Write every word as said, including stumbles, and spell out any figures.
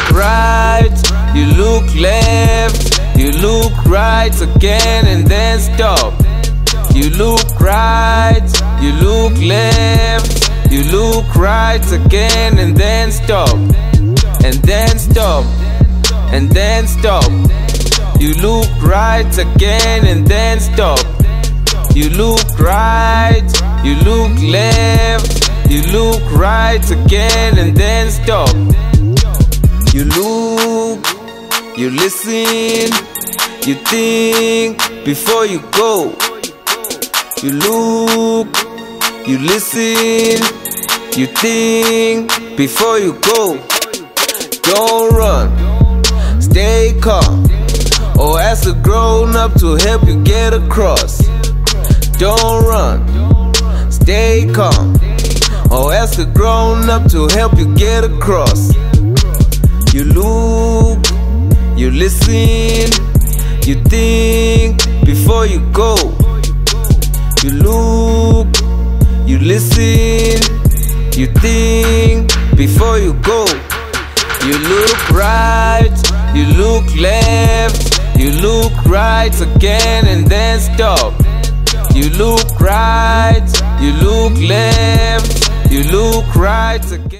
right, you look left, you look right again and then stop. You look right, you look left, you look right again and then stop. And then stop, and then stop. You look right again and then stop. You look right, you look left, you look right again and then stop. You look, you listen, you think before you go. You look, you listen, you think before you go. Don't run, stay calm, or ask a grown up to help you get across. Don't run, stay calm, or ask a grown up to help you get across. You look, you listen, you think before you go. You look, you listen, you think before you go. You look right, you look left, you look right again and then stop. You look right, you look left, you look right again.